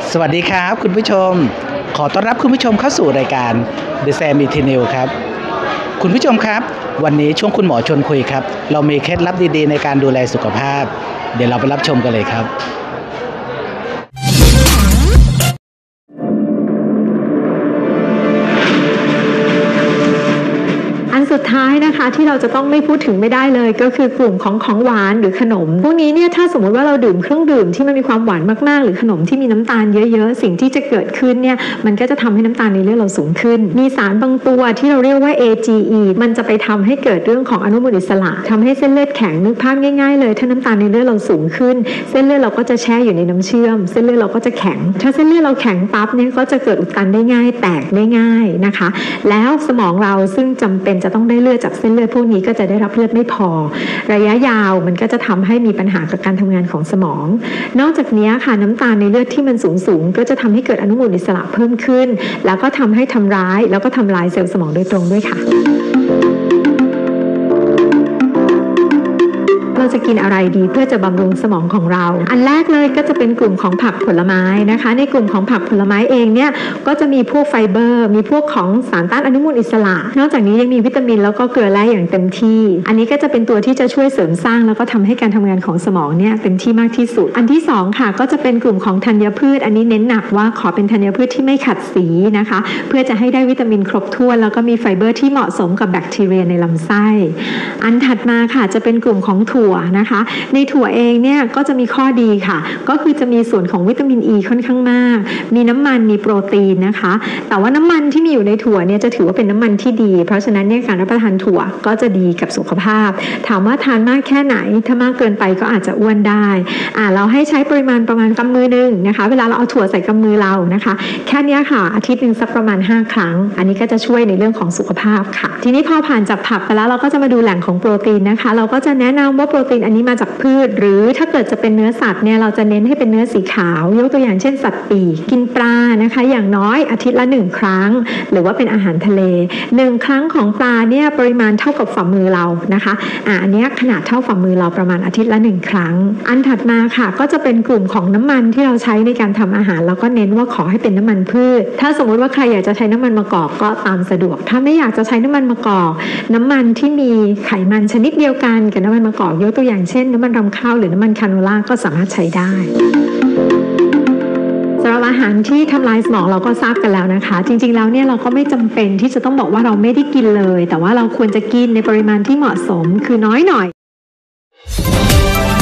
สวัสดีครับคุณผู้ชมขอต้อนรับคุณผู้ชมเข้าสู่รายการ The Sam Eternal ครับคุณผู้ชมครับวันนี้ช่วงคุณหมอชวนคุยครับเรามีเคล็ดลับดีๆในการดูแลสุขภาพเดี๋ยวเราไปรับชมกันเลยครับอันสุดท้ายนะคะที่เราจะต้องไม่พูดถึงไม่ได้เลยก็คือกลุ่มของหวานหรือขนมพวกนี้เนี่ยถ้าสมมติว่าเราดื่มเครื่องดื่มที่มันมีความหวานมากๆหรือขนมที่มีน้ำตาลเยอะๆสิ่งที่จะเกิดขึ้นเนี่ยมันก็จะทำให้น้ำตาลในเลือดเราสูงขึ้นมีสารบางตัวที่เราเรียกว่า AGE มันจะไปทำให้เกิดเรื่องของอนุมูลอิสระทำให้เส้นเลือดแข็งนึกภาพง่ายๆเลยถ้าน้ำตาลในเลือดเราสูงขึ้นเส้นเลือดเราก็จะแช่อยู่ในน้ำเชื่อมเส้นเลือดเราก็จะแข็งถ้าเส้นเลือดเราแข็งปั๊บเนี่ยก็จะเกิดอุดตันได้ง่ายแตกได้ง่ายนะคะแล้วสมองเราซึ่งจำเป็นจะต้องได้เลือดจากเส้นเลือดพวกนี้ก็จะได้รับเลือดไม่พอระยะยาวมันก็จะทำให้มีปัญหากับการทำงานของสมองนอกจากนี้ค่ะน้ำตาลในเลือดที่มันสูงก็จะทำให้เกิดอนุมูลอิสระเพิ่มขึ้นแล้วก็ทำให้ทำร้ายแล้วก็ทำลายเซลล์สมองโดยตรงด้วยค่ะเราจะกินอะไรดีเพื่อจะบำรุงสมองของเราอันแรกเลยก็จะเป็นกลุ่มของผักผลไม้นะคะในกลุ่มของผักผลไม้เองเนี่ยก็จะมีพวกไฟเบอร์มีพวกของสารต้านอนุมูลอิสระนอกจากนี้ยังมีวิตามินแล้วก็เกลือแร่อย่างเต็มที่อันนี้ก็จะเป็นตัวที่จะช่วยเสริมสร้างแล้วก็ทำให้การทำงานของสมองเนี่ยเต็มที่มากที่สุดอันที่2ค่ะก็จะเป็นกลุ่มของธัญพืชอันนี้เน้นหนักว่าขอเป็นธัญพืชที่ไม่ขัดสีนะคะเพื่อจะให้ได้วิตามินครบถ้วนแล้วก็มีไฟเบอร์ที่เหมาะสมกับแบคทีเรียในลำไส้อันถัดมาค่ะจะเป็นกลุ่มของถั่วนะคะในถั่วเองเนี่ยก็จะมีข้อดีค่ะก็คือจะมีส่วนของวิตามิน E ค่อนข้างมากมีน้ำมันมีโปรตีนนะคะแต่ว่าน้ำมันที่มีอยู่ในถั่วเนี่ยจะถือว่าเป็นน้ำมันที่ดีเพราะฉะนั้นเนี่ยการรับประทานถั่วก็จะดีกับสุขภาพถามว่าทานมากแค่ไหนถ้ามากเกินไปก็อาจจะอ้วนได้เราให้ใช้ปริมาณประมาณกำมือนึงนะคะเวลาเราเอาถั่วใส่กำมือเรานะคะแค่นี้ค่ะอาทิตย์นึงสักประมาณ5ครั้งอันนี้ก็จะช่วยในเรื่องของสุขภาพค่ะทีนี้พอผ่านจากผักไปแล้วเราก็จะมาดูแหล่งของโปรตีนนะคะเราก็จะแนะนำว่าโปรตีนอันนี้มาจากพืชหรือถ้าเกิดจะเป็นเนื้อสัตว์เนี่ยเราจะเน้นให้เป็นเนื้อสีขาวยกตัวอย่างเช่นสัตว์ปีกกินปลานะคะอย่างน้อยอาทิตย์ละ1ครั้งหรือว่าเป็นอาหารทะเล1ครั้งของปลาเนี่ยปริมาณเท่ากับฝ่ามือเรานะคะอันนี้ขนาดเท่าฝ่ามือเราประมาณอาทิตย์ละ1ครั้งอันถัดมาค่ะก็จะเป็นกลุ่มของน้ำมันที่เราใช้ในการทำอาหารแล้วก็เน้นว่าขอให้เป็นน้ำมันพืชถ้าสมมติว่าใครอยากจะใช้น้ำมันมะกอกก็ตามสะดวกถ้าไม่อยากจะใช้น้ำมันมะกอกน้ำมันที่มีไขมันชนิดเดียวกันกับน้ำมันมะกอกยกตัวอย่างเช่นน้ำมันรำข้าวหรือน้ำมันคาโนล่าก็สามารถใช้ได้สำหรับอาหารที่ทำลายสมองเราก็ทราบกันแล้วนะคะจริงๆแล้วเนี่ยเราก็ไม่จำเป็นที่จะต้องบอกว่าเราไม่ได้กินเลยแต่ว่าเราควรจะกินในปริมาณที่เหมาะสมคือน้อยหน่อย